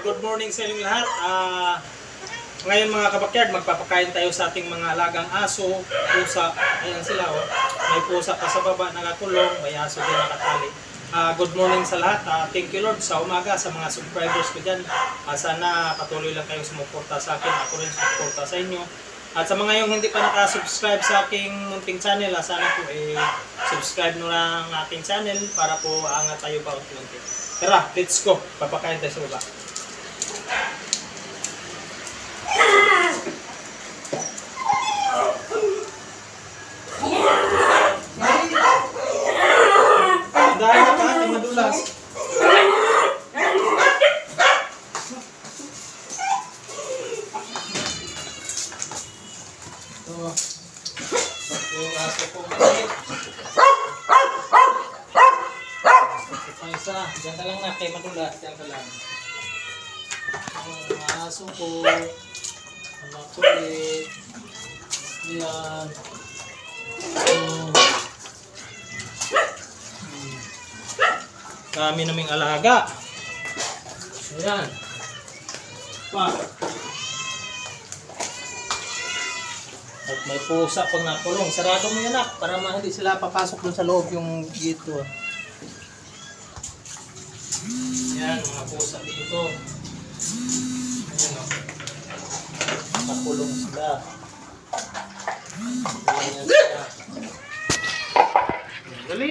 good morning sa inyong lahat. Ngayon mga kabakyard, magpapakain tayo sa ating mga alagang aso, pusa. Ayan sila oh. May pusa pa sa baba nakakulong, may aso din nakatali. Good morning sa lahat. Thank you Lord sa umaga sa mga subscribers ko dyan. Sana patuloy lang kayong sumuporta sa akin. Ako rin sumuporta sa inyo. At sa mga yung hindi pa nakasubscribe sa aking munting channel, sana po subscribe nyo lang ang aking channel para po angat tayo pa unti-unti. Tara, let's go. Papakain tayo sa baba. Dahil na pa, ating madulas. Ito yung aso ko. Ito isa. Diyan ka lang na, kay madulas. Diyan ka lang. Ang aso ko. Ang makulit. Yan. Kami naming alaga. Ayan. Pa. At may pusa pag nakulong. Sarado mo yan para hindi sila papasok dun sa loob yung dito. Ayan, mga pusa dito. Ayan o. Nakulong sila. Ayan sila. Dali.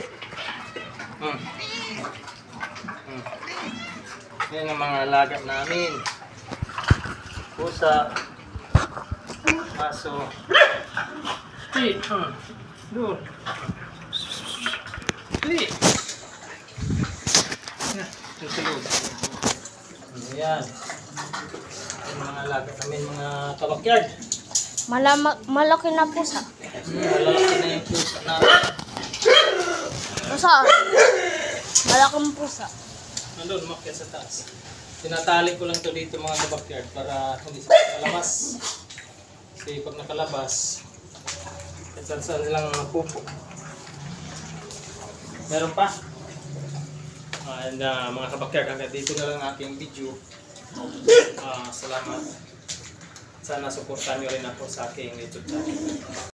Yan ang mga alaga namin. Pusa. Aso. Hey, doon. Hey. Ito sa loob. Ayan. Yung mga alaga namin, mga kabakyard. Malaki na pusa. Malaki na yung pusa namin. Pusa. Malaking pusa. Nandun, umakyat sa taas. Tinatali ko lang to dito mga kabakyard para hindi sila nakalabas. Kasi pag nakalabas, saan silang pupo. Meron pa? And mga kabakyard, hanggang dito na lang aking video. Salamat. Sana suportahan nyo rin ako sa aking YouTube channel.